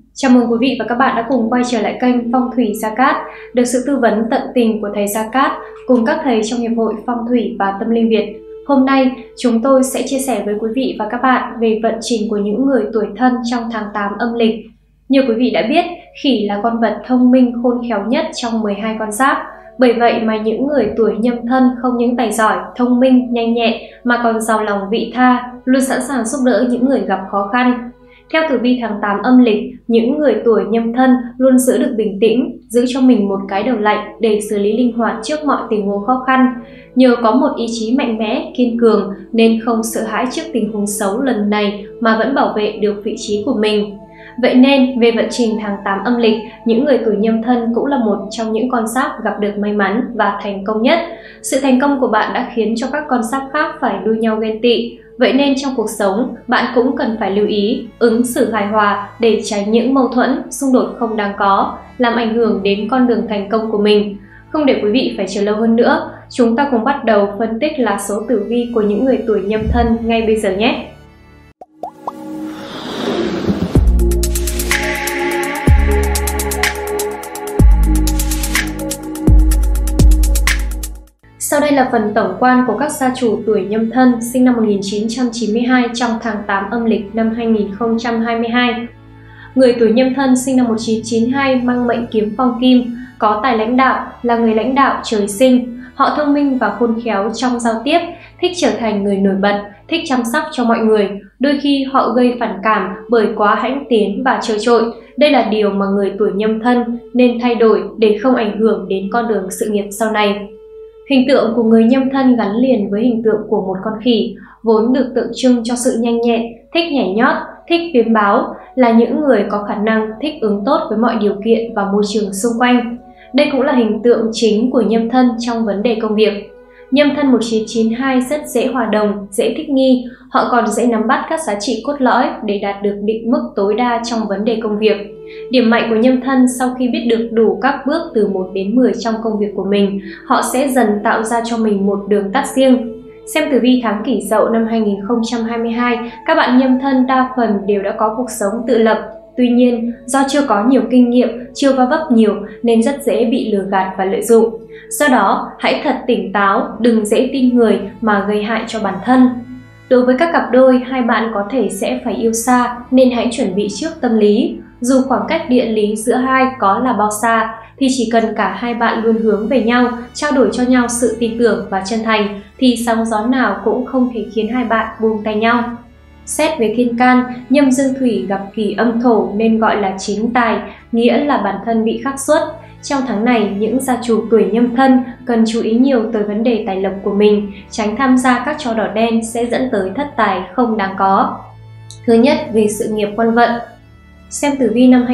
Chào mừng quý vị và các bạn đã cùng quay trở lại kênh Phong thủy Gia Cát, được sự tư vấn tận tình của thầy Gia Cát cùng các thầy trong Hiệp hội Phong thủy và Tâm linh Việt. Hôm nay, chúng tôi sẽ chia sẻ với quý vị và các bạn về vận trình của những người tuổi Thân trong tháng 8 âm lịch. Như quý vị đã biết, khỉ là con vật thông minh khôn khéo nhất trong 12 con giáp. Bởi vậy mà những người tuổi Nhâm Thân không những tài giỏi, thông minh, nhanh nhẹn mà còn giàu lòng vị tha, luôn sẵn sàng giúp đỡ những người gặp khó khăn. Theo tử vi tháng 8 âm lịch, những người tuổi Nhâm Thân luôn giữ được bình tĩnh, giữ cho mình một cái đầu lạnh để xử lý linh hoạt trước mọi tình huống khó khăn. Nhờ có một ý chí mạnh mẽ, kiên cường nên không sợ hãi trước tình huống xấu lần này mà vẫn bảo vệ được vị trí của mình. Vậy nên, về vận trình tháng 8 âm lịch, những người tuổi Nhâm Thân cũng là một trong những con giáp gặp được may mắn và thành công nhất. Sự thành công của bạn đã khiến cho các con giáp khác phải đua nhau ghen tị. Vậy nên trong cuộc sống, bạn cũng cần phải lưu ý, ứng xử hài hòa để tránh những mâu thuẫn, xung đột không đáng có, làm ảnh hưởng đến con đường thành công của mình. Không để quý vị phải chờ lâu hơn nữa, chúng ta cùng bắt đầu phân tích lá số tử vi của những người tuổi Nhâm Thân ngay bây giờ nhé! Sau đây là phần tổng quan của các gia chủ tuổi Nhâm Thân sinh năm 1992 trong tháng 8 âm lịch năm 2022. Người tuổi Nhâm Thân sinh năm 1992 mang mệnh Kiếm Phong Kim, có tài lãnh đạo, là người lãnh đạo trời sinh. Họ thông minh và khôn khéo trong giao tiếp, thích trở thành người nổi bật, thích chăm sóc cho mọi người. Đôi khi họ gây phản cảm bởi quá hãnh tiến và trơ trội. Đây là điều mà người tuổi Nhâm Thân nên thay đổi để không ảnh hưởng đến con đường sự nghiệp sau này. Hình tượng của người Nhâm Thân gắn liền với hình tượng của một con khỉ, vốn được tượng trưng cho sự nhanh nhẹn, thích nhảy nhót, thích tuyên báo, là những người có khả năng thích ứng tốt với mọi điều kiện và môi trường xung quanh. Đây cũng là hình tượng chính của Nhâm Thân trong vấn đề công việc. Nhâm Thân 1992 rất dễ hòa đồng, dễ thích nghi, họ còn dễ nắm bắt các giá trị cốt lõi để đạt được định mức tối đa trong vấn đề công việc. Điểm mạnh của Nhâm Thân sau khi biết được đủ các bước từ 1 đến 10 trong công việc của mình, họ sẽ dần tạo ra cho mình một đường tắt riêng. Xem tử vi tháng Kỷ Dậu năm 2022, các bạn Nhâm Thân đa phần đều đã có cuộc sống tự lập. Tuy nhiên, do chưa có nhiều kinh nghiệm, chưa va vấp nhiều nên rất dễ bị lừa gạt và lợi dụng. Do đó, hãy thật tỉnh táo, đừng dễ tin người mà gây hại cho bản thân. Đối với các cặp đôi, hai bạn có thể sẽ phải yêu xa nên hãy chuẩn bị trước tâm lý. Dù khoảng cách địa lý giữa hai có là bao xa, thì chỉ cần cả hai bạn luôn hướng về nhau, trao đổi cho nhau sự tin tưởng và chân thành, thì sóng gió nào cũng không thể khiến hai bạn buông tay nhau. Xét về thiên can, Nhâm Dương Thủy gặp Kỷ Âm Thổ nên gọi là chính tài, nghĩa là bản thân bị khắc xuất. Trong tháng này, những gia chủ tuổi Nhâm Thân cần chú ý nhiều tới vấn đề tài lộc của mình, tránh tham gia các trò đỏ đen sẽ dẫn tới thất tài không đáng có. Thứ nhất, về sự nghiệp quan vận. Xem tử vi năm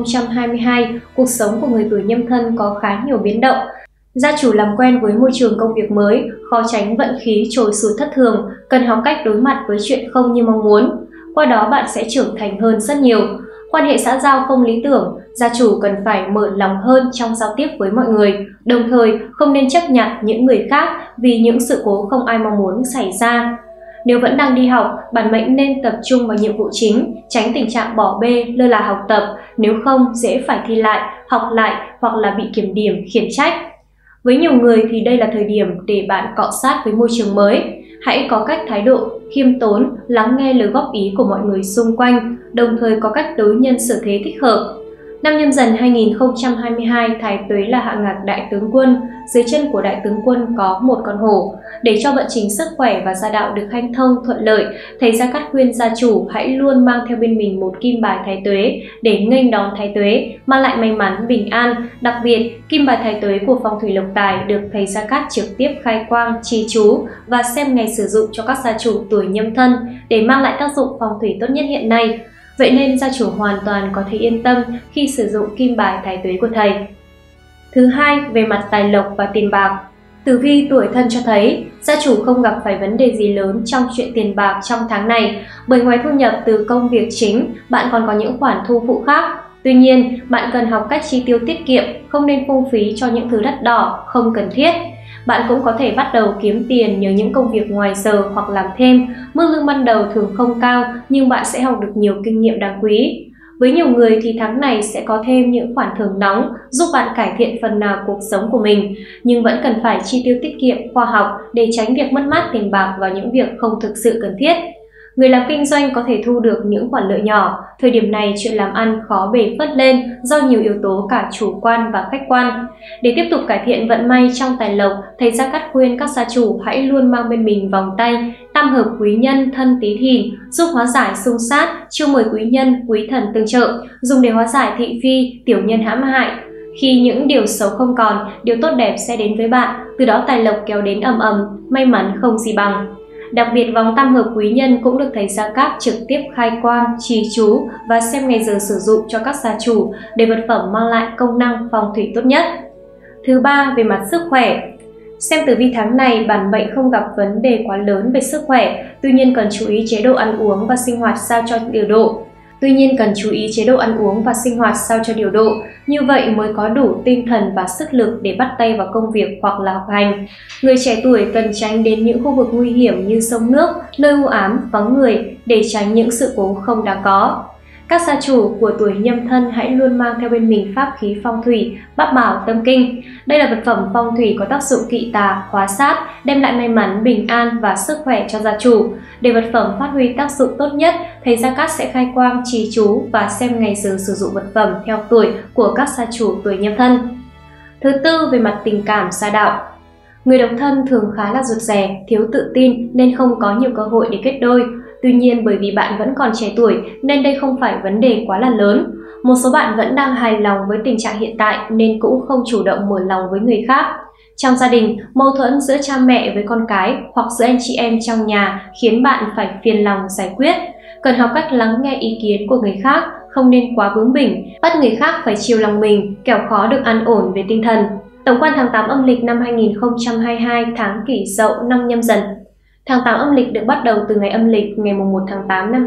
2022, cuộc sống của người tuổi Nhâm Thân có khá nhiều biến động. Gia chủ làm quen với môi trường công việc mới, khó tránh vận khí trồi sụt thất thường, cần học cách đối mặt với chuyện không như mong muốn. Qua đó bạn sẽ trưởng thành hơn rất nhiều. Quan hệ xã giao không lý tưởng, gia chủ cần phải mở lòng hơn trong giao tiếp với mọi người, đồng thời không nên chấp nhặt những người khác vì những sự cố không ai mong muốn xảy ra. Nếu vẫn đang đi học, bản mệnh nên tập trung vào nhiệm vụ chính, tránh tình trạng bỏ bê, lơ là học tập, nếu không dễ phải thi lại, học lại hoặc là bị kiểm điểm, khiển trách. Với nhiều người thì đây là thời điểm để bạn cọ sát với môi trường mới. Hãy có cách thái độ khiêm tốn, lắng nghe lời góp ý của mọi người xung quanh, đồng thời có cách đối nhân xử thế thích hợp. Năm Nhâm Dần 2022, Thái Tuế là hạ ngạc đại tướng quân, dưới chân của đại tướng quân có một con hổ. Để cho vận trình sức khỏe và gia đạo được hanh thông thuận lợi, thầy Gia Cát khuyên gia chủ hãy luôn mang theo bên mình một kim bài Thái Tuế để nghênh đón Thái Tuế, mang lại may mắn, bình an. Đặc biệt, kim bài Thái Tuế của Phong thủy Lộc Tài được thầy Gia Cát trực tiếp khai quang, trì chú và xem ngày sử dụng cho các gia chủ tuổi Nhâm Thân để mang lại tác dụng phong thủy tốt nhất hiện nay. Vậy nên gia chủ hoàn toàn có thể yên tâm khi sử dụng kim bài Thái Tuế của thầy. Thứ hai, về mặt tài lộc và tiền bạc. Tử vi tuổi Thân cho thấy gia chủ không gặp phải vấn đề gì lớn trong chuyện tiền bạc trong tháng này, bởi ngoài thu nhập từ công việc chính, bạn còn có những khoản thu phụ khác. Tuy nhiên, bạn cần học cách chi tiêu tiết kiệm, không nên phung phí cho những thứ đắt đỏ, không cần thiết. Bạn cũng có thể bắt đầu kiếm tiền nhờ những công việc ngoài giờ hoặc làm thêm. Mức lương ban đầu thường không cao nhưng bạn sẽ học được nhiều kinh nghiệm đáng quý. Với nhiều người thì tháng này sẽ có thêm những khoản thưởng nóng giúp bạn cải thiện phần nào cuộc sống của mình, nhưng vẫn cần phải chi tiêu tiết kiệm, khoa học để tránh việc mất mát tiền bạc vào những việc không thực sự cần thiết. Người làm kinh doanh có thể thu được những khoản lợi nhỏ, thời điểm này chuyện làm ăn khó bề phất lên do nhiều yếu tố cả chủ quan và khách quan. Để tiếp tục cải thiện vận may trong tài lộc, thầy Gia Cát khuyên các gia chủ hãy luôn mang bên mình vòng tay tam hợp quý nhân thân Tý Thìn giúp hóa giải xung sát, chiêu mời quý nhân, quý thần tương trợ, dùng để hóa giải thị phi, tiểu nhân hãm hại. Khi những điều xấu không còn, điều tốt đẹp sẽ đến với bạn, từ đó tài lộc kéo đến ầm ầm, may mắn không gì bằng. Đặc biệt vòng tam hợp quý nhân cũng được thầy Gia Cát trực tiếp khai quang, trì chú và xem ngày giờ sử dụng cho các gia chủ để vật phẩm mang lại công năng phong thủy tốt nhất. Thứ ba, về mặt sức khỏe. Xem tử vi tháng này, bản mệnh không gặp vấn đề quá lớn về sức khỏe, tuy nhiên cần chú ý chế độ ăn uống và sinh hoạt sao cho điều độ. Như vậy mới có đủ tinh thần và sức lực để bắt tay vào công việc hoặc là học hành. Người trẻ tuổi cần tránh đến những khu vực nguy hiểm như sông nước, nơi u ám, vắng người để tránh những sự cố không đáng có. Các gia chủ của tuổi Nhâm Thân hãy luôn mang theo bên mình pháp khí phong thủy, Bát Bảo Tâm Kinh. Đây là vật phẩm phong thủy có tác dụng kỵ tà, hóa sát, đem lại may mắn, bình an và sức khỏe cho gia chủ. Để vật phẩm phát huy tác dụng tốt nhất, thầy Gia Cát sẽ khai quang, trì chú và xem ngày giờ sử dụng vật phẩm theo tuổi của các gia chủ tuổi Nhâm Thân. Thứ tư, về mặt tình cảm gia đạo. Người độc thân thường khá là rụt rè, thiếu tự tin nên không có nhiều cơ hội để kết đôi. Tuy nhiên, bởi vì bạn vẫn còn trẻ tuổi nên đây không phải vấn đề quá là lớn. Một số bạn vẫn đang hài lòng với tình trạng hiện tại nên cũng không chủ động mở lòng với người khác. Trong gia đình, mâu thuẫn giữa cha mẹ với con cái hoặc giữa anh chị em trong nhà khiến bạn phải phiền lòng giải quyết. Cần học cách lắng nghe ý kiến của người khác, không nên quá bướng bỉnh, bắt người khác phải chiều lòng mình, kẻo khó được an ổn về tinh thần. Tổng quan tháng 8 âm lịch năm 2022, tháng Kỷ Dậu, năm Nhâm Dần. Tháng 8 âm lịch được bắt đầu từ ngày âm lịch ngày 1 tháng 8 năm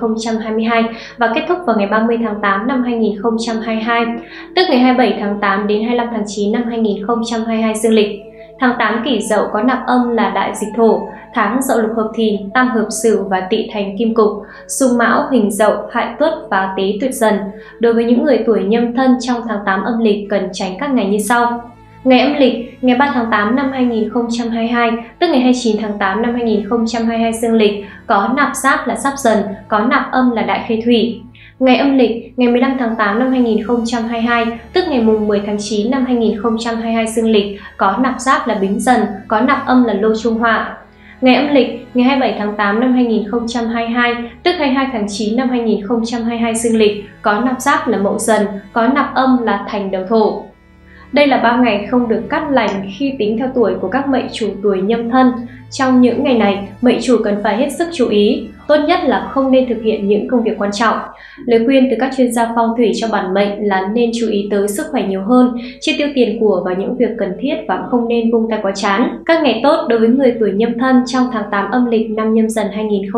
2022 và kết thúc vào ngày 30 tháng 8 năm 2022, tức ngày 27 tháng 8 đến 25 tháng 9 năm 2022 dương lịch. Tháng 8 Kỷ Dậu có nạp âm là Đại Dịch Thổ, tháng Dậu lục hợp Thìn, tam hợp Sửu và Tỵ thành Kim Cục, xung Mão, Hình Dậu, Hại Tuất và Tế Tuyệt Dần. Đối với những người tuổi Nhâm Thân trong tháng 8 âm lịch cần tránh các ngày như sau. Ngày âm lịch, ngày 3 tháng 8 năm 2022, tức ngày 29 tháng 8 năm 2022 dương lịch, có nạp giáp là Giáp Dần, có nạp âm là Đại Khê Thủy. Ngày âm lịch, ngày 15 tháng 8 năm 2022, tức ngày 10 tháng 9 năm 2022 dương lịch, có nạp giáp là Bính Dần, có nạp âm là Lô Trung Họa. Ngày âm lịch, ngày 27 tháng 8 năm 2022, tức 22 tháng 9 năm 2022 dương lịch, có nạp giáp là Mậu Dần, có nạp âm là Thành Đầu Thổ. Đây là 3 ngày không được cắt lành khi tính theo tuổi của các mệnh chủ tuổi Nhâm Thân. Trong những ngày này, mệnh chủ cần phải hết sức chú ý, tốt nhất là không nên thực hiện những công việc quan trọng. Lời khuyên từ các chuyên gia phong thủy cho bản mệnh là nên chú ý tới sức khỏe nhiều hơn, chi tiêu tiền của vào những việc cần thiết và không nên vung tay quá chán. Các ngày tốt đối với người tuổi Nhâm Thân trong tháng 8 âm lịch năm Nhâm Dần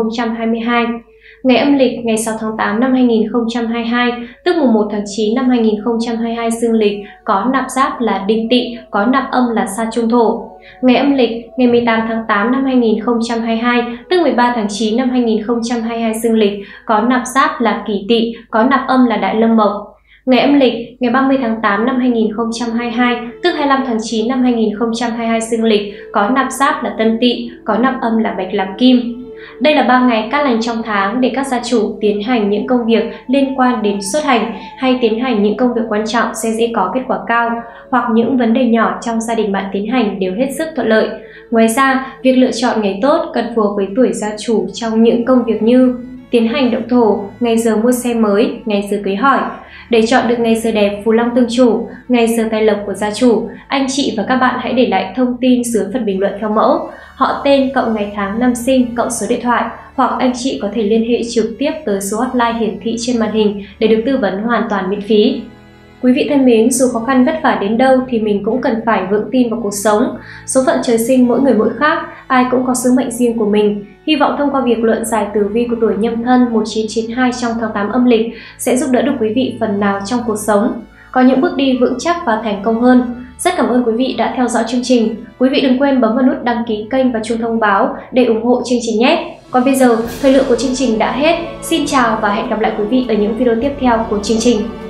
2022. Ngày âm lịch ngày 6 tháng 8 năm 2022, tức mùng 1 tháng 9 năm 2022 dương lịch, có nạp giáp là Đinh Tỵ, có nạp âm là Sa Trung Thổ. Ngày âm lịch ngày 18 tháng 8 năm 2022, tức 13 tháng 9 năm 2022 dương lịch, có nạp giáp là Kỷ Tỵ, có nạp âm là Đại Lâm Mộc. Ngày âm lịch ngày 30 tháng 8 năm 2022, tức 25 tháng 9 năm 2022 dương lịch, có nạp giáp là Tân Tỵ, có nạp âm là Bạch Lạc Kim. Đây là 3 ngày cát lành trong tháng để các gia chủ tiến hành những công việc liên quan đến xuất hành hay tiến hành những công việc quan trọng sẽ dễ có kết quả cao, hoặc những vấn đề nhỏ trong gia đình bạn tiến hành đều hết sức thuận lợi. Ngoài ra, việc lựa chọn ngày tốt cần phù hợp với tuổi gia chủ trong những công việc như tiến hành động thổ, ngày giờ mua xe mới, ngày giờ cưới hỏi. Để chọn được ngày giờ đẹp phù long tương chủ, ngày giờ tài lộc của gia chủ, anh chị và các bạn hãy để lại thông tin dưới phần bình luận theo mẫu, họ tên cộng ngày tháng năm sinh cộng số điện thoại, hoặc anh chị có thể liên hệ trực tiếp tới số hotline hiển thị trên màn hình để được tư vấn hoàn toàn miễn phí. Quý vị thân mến, dù khó khăn vất vả đến đâu thì mình cũng cần phải vững tin vào cuộc sống. Số phận trời sinh mỗi người mỗi khác, ai cũng có sứ mệnh riêng của mình. Hy vọng thông qua việc luận giải tử vi của tuổi Nhâm Thân 1992 trong tháng 8 âm lịch sẽ giúp đỡ được quý vị phần nào trong cuộc sống, có những bước đi vững chắc và thành công hơn. Rất cảm ơn quý vị đã theo dõi chương trình. Quý vị đừng quên bấm vào nút đăng ký kênh và chuông thông báo để ủng hộ chương trình nhé. Còn bây giờ, thời lượng của chương trình đã hết. Xin chào và hẹn gặp lại quý vị ở những video tiếp theo của chương trình.